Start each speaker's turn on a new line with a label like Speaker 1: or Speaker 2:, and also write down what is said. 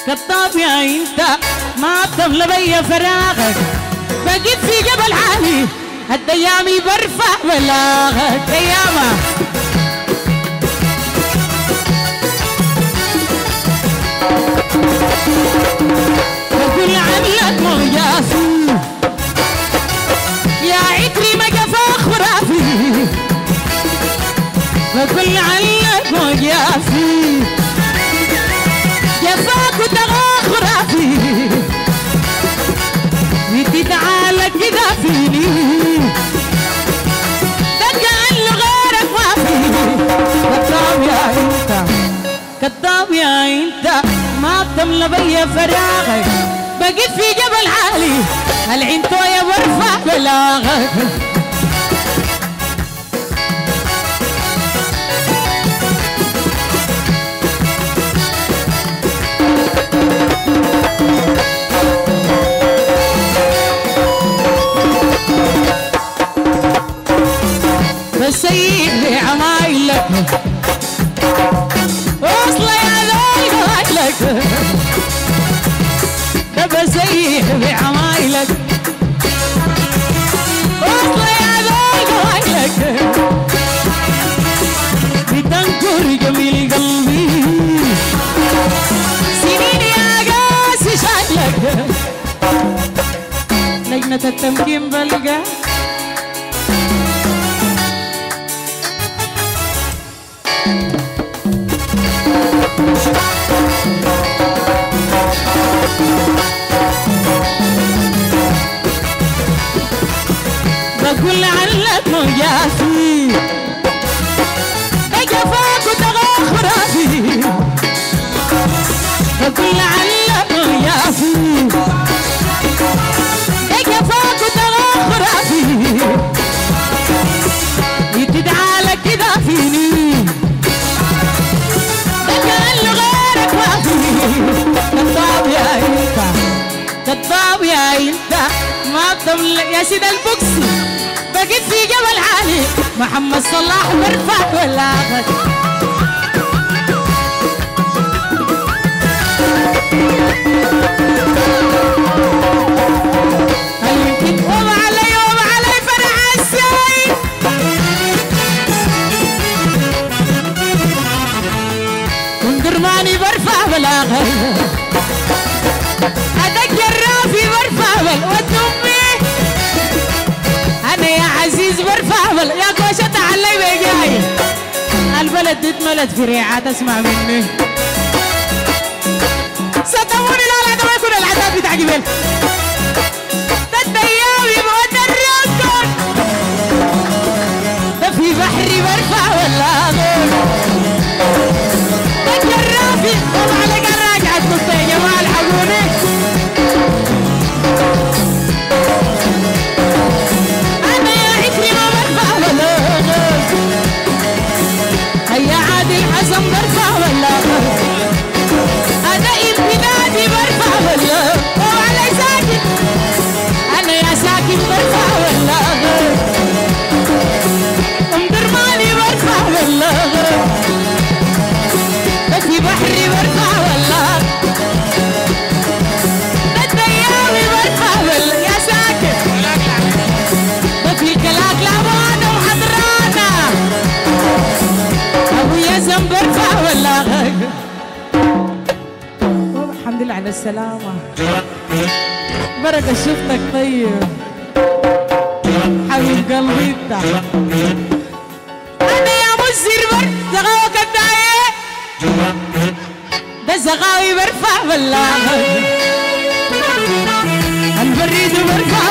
Speaker 1: كطاب يا انت ما تملى بيا فراغك بقيت في جبل عالي هالديامي برفع بلاغك ديامة بقول عنك مغياسي يا عتري ما جفا خرافي بقول عنك مغياسي جفاك وتغى خرافي وتتعالى كده فيني كأنه غيرك ما في كذاب يا انت كذاب يا انت ما تملى بيا فراغك بقيت في جبل عالي العنتو يا برفع بلاغك بسيب لي عمايلك وصل يا ذايلك ده بسيب لي عمايلك وصل يا ذايلك بتنكر جميل قلبي سنين يا قاسي شايلك لجنة التمكين بلقى بقول عنك مجاسي بجفاك وتغى خرافي بقول عنك مجاسي بجفاك وتغى خرافي يتدعى كده فيني كذاب يا انت كذاب يا انت ما تملك يا سيد البوكسي بقيت في جبل عالي محمد صلاح برفع بلاغك وعلي فرح السيد كندرماني برفع بلاغك هداك جرافي برفع بل وتمي انا يا عزيز برفع بل يا كوشة تعلي بيجاي البلد دي اتملت في ريعات اسمع مني صدقوني لا لا ده ما يكون العذاب بتاع جبال ده الديامي بودى الركن ده في بحري برفع بلاغك ده جرافي وما عليك الراجعة تقول يا جماعة الحقوني أنا يا عتري ما برفع بلاغك هيا عادل حسن برفع بلاغك أنا امتدادي برفع بلاغك وعلي ساكن أنا يا ساكن برفع بلاغك درماني برفع بلاغك في بحري برفع بلاغك الديامي برفع بلاغك يا ساكن في الكلاك لعبانة وحضرانا أبو يزن برفع بلاغك الحمد لله على السلامة بركة شفتك طيب حبيب قلبي انت أنا يا مزر زغاوك الداية ده زغاوي برفع بلاغك البريد برفع